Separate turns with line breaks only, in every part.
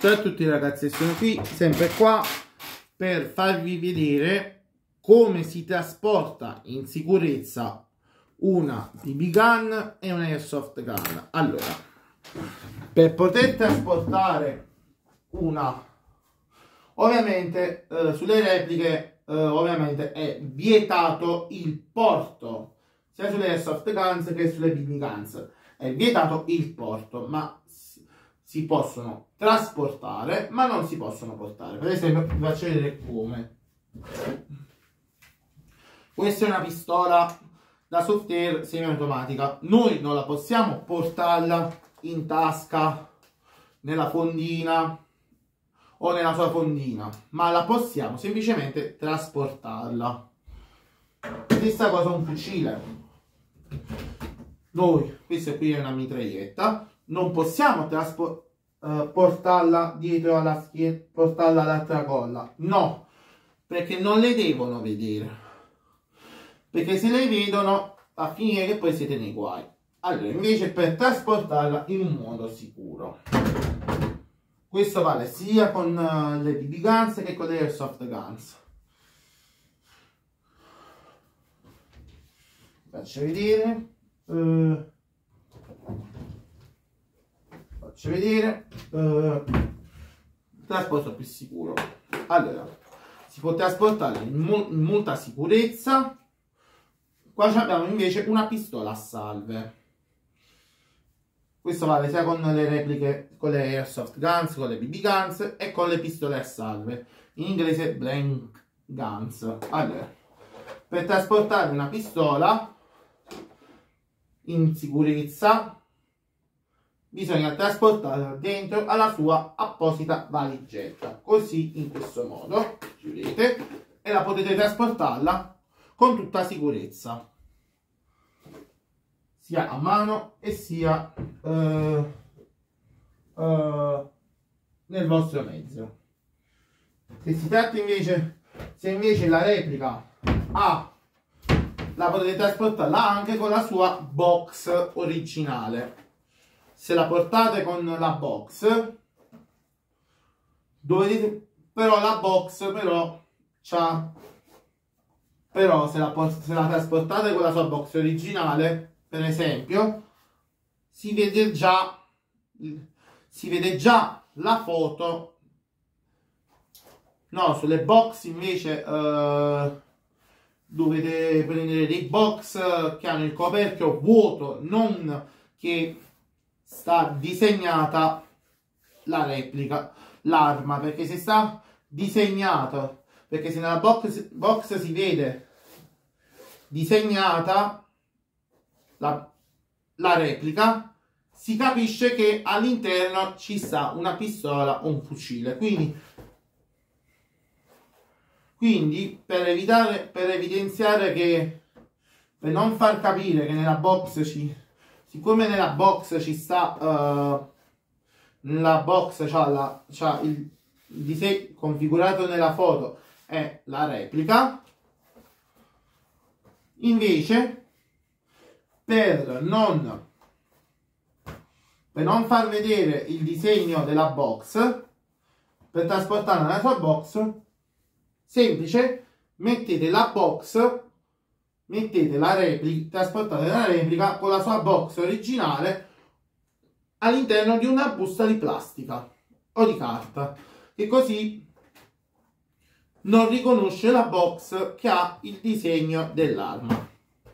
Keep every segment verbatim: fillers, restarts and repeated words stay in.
Ciao a tutti ragazzi, sono qui sempre qua per farvi vedere come si trasporta in sicurezza una B B gun e una airsoft gun. Allora, per poter trasportare una, ovviamente eh, sulle repliche eh, ovviamente è vietato il porto, sia sulle airsoft guns che sulle B B guns è vietato il porto, ma si possono trasportare ma non si possono portare. Per esempio vi faccio vedere come. Questa è una pistola da soft air semiautomatica. Noi non la possiamo portarla in tasca, nella fondina o nella sua fondina, ma la possiamo semplicemente trasportarla. Stessa cosa un fucile. Noi, questa qui è una mitraglietta, non possiamo uh, portarla dietro alla schiena, portarla alla tracolla, no, perché non le devono vedere, perché se le vedono va a finire che poi siete nei guai. Allora, invece, per trasportarla in un modo sicuro, questo vale sia con uh, le B B guns che con le airsoft guns. Faccio vedere. Uh, faccio vedere uh, trasporto più sicuro. Allora, si può trasportare in, mo in molta sicurezza. Qua abbiamo invece una pistola a salve. Questo vale sia con le repliche, con le airsoft guns, con le B B guns e con le pistole a salve, in inglese blank guns. Allora, per trasportare una pistola in sicurezza bisogna trasportarla dentro alla sua apposita valigetta, così, in questo modo, vedete, e la potete trasportarla con tutta sicurezza, sia a mano e sia uh, uh, nel vostro mezzo. Se si tratta invece, se invece la replica ha, la potete trasportarla anche con la sua box originale. Se la portate con la box, dovete, però la box però c'ha, però se la, se la trasportate con la sua box originale, per esempio, si vede già, si vede già la foto. No, sulle box invece uh, dovete prendere dei box che hanno il coperchio vuoto, non che sta disegnata la replica, l'arma, perché se sta disegnato, perché se nella box, box si vede disegnata la, la replica, si capisce che all'interno ci sta una pistola o un fucile. Quindi Quindi per evitare, per evidenziare che, per non far capire che nella box ci, siccome nella box ci sta, uh, nella box c'ha la, c'ha il disegno configurato nella foto è la replica, invece per non, per non far vedere il disegno della box, per trasportarla nella sua box, semplice, mettete la box, mettete la replica, trasportate la replica con la sua box originale all'interno di una busta di plastica o di carta, che così non riconosce la box che ha il disegno dell'arma.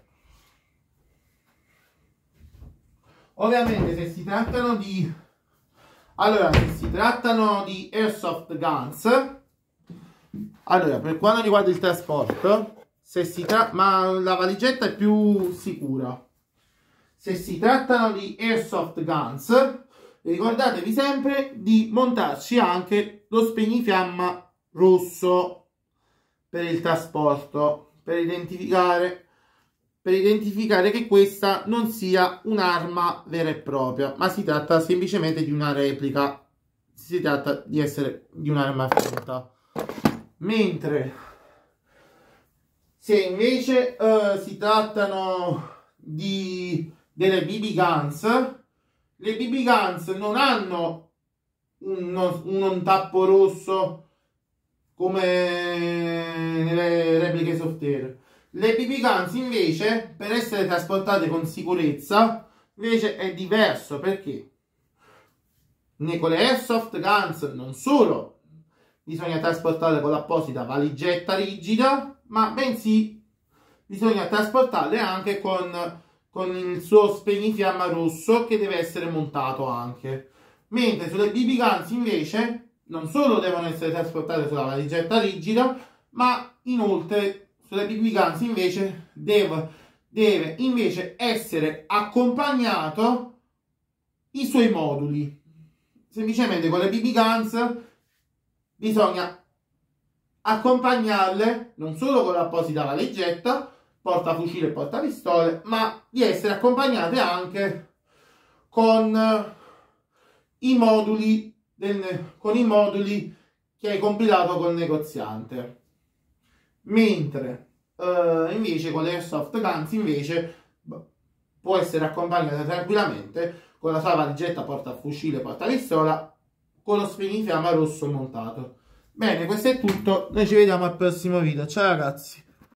Ovviamente se si trattano di, allora, se si trattano di airsoft guns, allora, per quanto riguarda il trasporto, se si tra... ma la valigetta è più sicura. Se si trattano di airsoft guns, ricordatevi sempre di montarci anche lo spegnifiamma rosso per il trasporto, per identificare, per identificare che questa non sia un'arma vera e propria, ma si tratta semplicemente di una replica, si tratta di essere di un'arma finta. Mentre se invece uh, si trattano di delle B B guns, le B B guns non hanno un, un, un tappo rosso come nelle repliche soft air. Le B B Guns invece, per essere trasportate con sicurezza, invece è diverso, perché con le Airsoft Guns non solo bisogna trasportarle con l'apposita valigetta rigida, ma bensì bisogna trasportarle anche con, con il suo spegnifiamma rosso, che deve essere montato anche. Mentre sulle B B Guns invece non solo devono essere trasportate sulla valigetta rigida, ma inoltre sulle B B Guns invece deve, deve invece essere accompagnato i suoi moduli. Semplicemente con le B B Guns bisogna accompagnarle non solo con l'apposita valigetta, portafucile e portapistole, ma di essere accompagnate anche con i moduli, del, con i moduli che hai compilato col negoziante. Mentre uh, invece con le Airsoft Guns invece può essere accompagnata tranquillamente con la sua valigetta portafucile, portapistola, con lo spegnifiamma rosso montato. Bene, questo è tutto, noi ci vediamo al prossimo video, ciao ragazzi!